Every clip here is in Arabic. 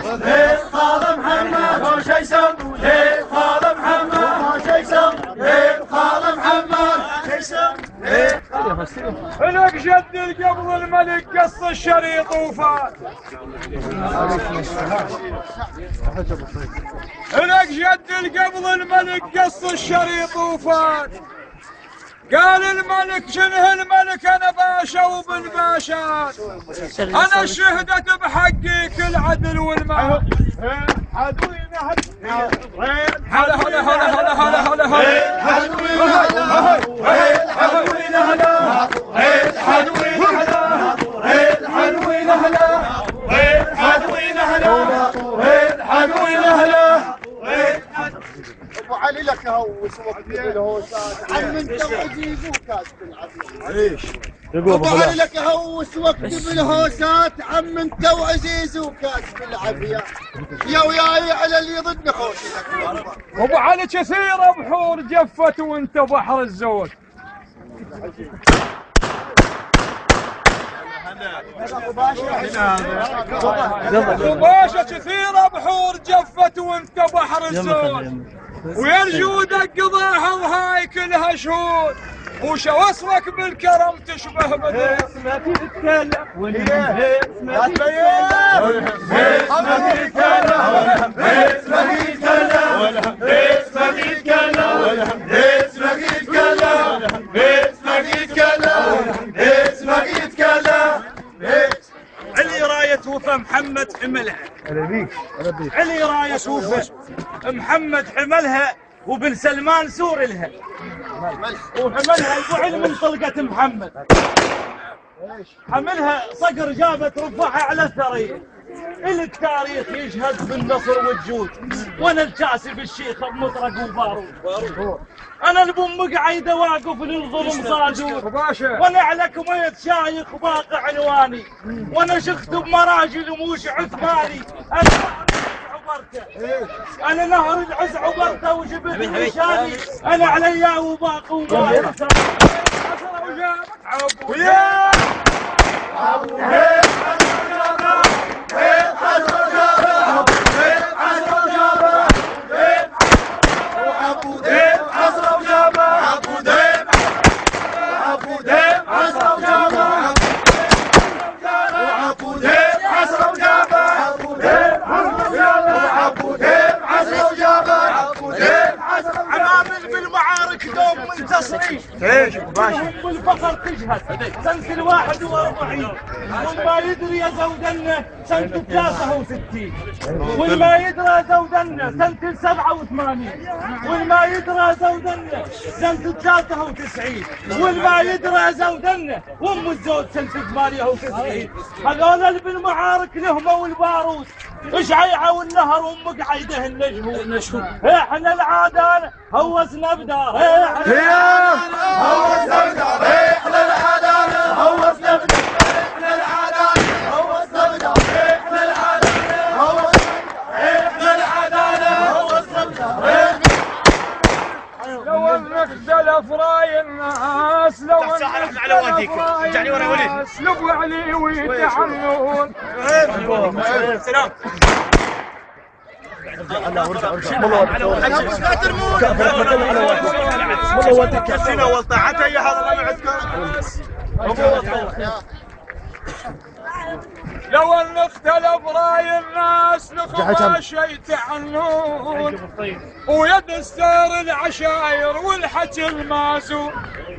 خال محمد وش يسم خال محمد وش يسم خال محمد يسم هناك جد قبل الملك قص الشريط وفات هناك جد قبل الملك قص الشريط وفات قال الملك شنه الملك انا باشا وابن باشات انا شهدت بحقي كل عدل والمال عدوينا هلا هلا هلا هلا هلا هلا هلا عدوينا عدوينا هلا عدوينا هلا عدوينا هلا عدوينا هلا عدوينا هلا ابو علي لك هوس وقت بالهوسات عم انت وعزيز وكاسب العافيه. ابو علي لك هوس وقت بالهوسات عم انت وعزيز وكاسب العافيه. يا وياي على اللي ضد خوشي لك. ابو علي كثير بحور جفت وانت بحر الزود. ابو باشا كثير بحور جفت وانت بحر الزود ويرجو دق ضاها وهاي كلها شهود وش وصفك بالكرم تشبه بدر ما تتكلم ما تبين ما تتكلم ما تتكلم علي راية وفا محمد حملها علي راية وفا محمد حملها وبن سلمان سور لها وحملها الفعل من طلقة محمد حملها صقر جابت رفعها على الثريا التاريخ يشهد بالنصر والجود وانا الكاسب الشيخ بمطرق وبارود انا البوم قاعد واقف للظلم صادور وانا على كمية شايخ باقي عنواني وانا شخت بمراجل وموش عثماني انا نهر العز عبرته وجبت نشاني انا عليا وباقي وبارته ويا بالفخر تجهز سنة 41 والما يدري يا زودنا سنة 63 والما يدري زودنا سنة 87 والما يدري زودنا سنة 93 والما يدري زودنا وام الزود سنة 98 هذول اللي بالمعارك لهم والباروس شعيعة والنهر ومقعيده النجم احنا العادة هوسنا بدار هوسنا بدار احنا العدالة هوسنا بدار احنا العدالة هوسنا بدار احنا العدالة احنا العدالة هوسنا بدار لو انك اختلف راي الناس لو انك اختلف راي الناس لو علي ويتعنون سلام لو ان اختلف راي الناس لخما شي تعنون ويدستر العشاير والحكي المازون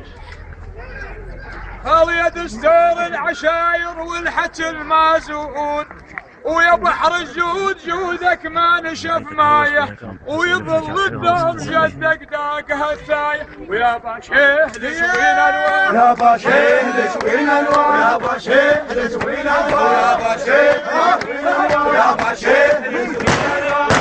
هل يدستر العشاير والحكي المازون ويا بحر الجود جودك ما نشف مايه ويظل الدهر جدك داقها الثايه ويا باشيه لشوينا الوان يا باشيه لشوينا الوان يا باشيه لشوينا الوان يا باشيه يا باشيه لشوينا الوان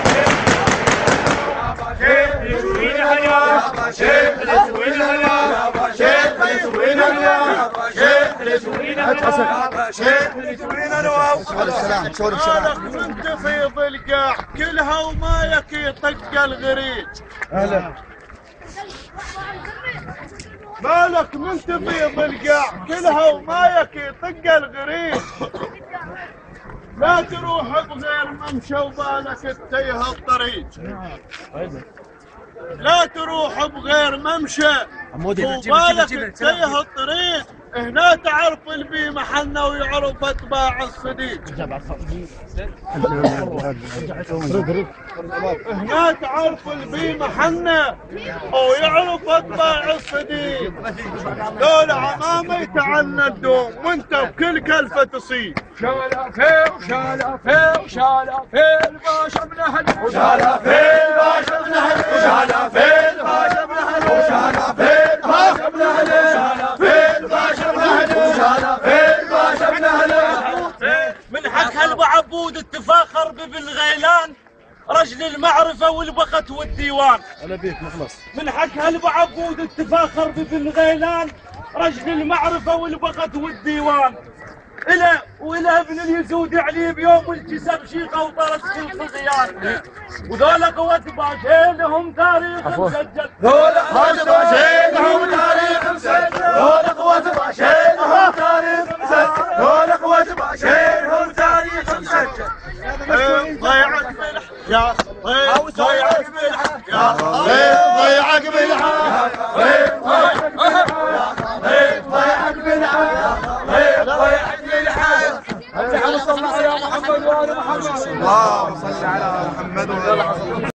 يا باشيه لشوينا الوان يا باشيه لشوينا الوان يا باشيه لشوينا الوان يا باشيه لشوينا الوان مالك من تفيض القاع كلها ومايك يطق الغريج. مالك من تفيض القاع كلها ومايك يطق الغريج. لا تروح بغير ممشى وبالك تتيه الطريق. لا تروح بغير ممشى وبالك تتيه الطريق. هنا تعرف البي محلنا ويعرف اتباع الصديق. هنا تعرف البي محلنا ويعرف اتباع الصديق. دول عمامي تعلنا الدوم وانت بكل كلفة تصيب. شالا فيه وشالا فيه وشالا فيه الباشا من اهله وشالا فيه الباشا من اهله وشالا فيه الباشا من اهله وشالا فيه الباشا من اهله وشالا فيه الباشا من اهله وشالا فيه الباشا من اهله. من حق هلبا عبود التفاخر بابن غيلان رجل المعرفة والبخت والديوان. انا بيك مخلص. من حق هلبا عبود التفاخر بابن غيلان رجل المعرفة والبخت والديوان. إلى ابن اليزود علي بيوم الجسم شيخة وطرس في الصغيان. وذولا قوة باشينهم تاريخ مسجل. ذولا قوة باشينهم تاريخ مسجل. ذولا قوة باشينهم تاريخ مسجل. ذولا قوة باشينهم تاريخ مسجل. ضيعك بالحق يا ضيعك بالحق يا ضيعك بالحق ضيعك بالحق ضيعك بالحق. اللهم صل على محمد وآل محمد. اللهم صل على محمد وآل محمد.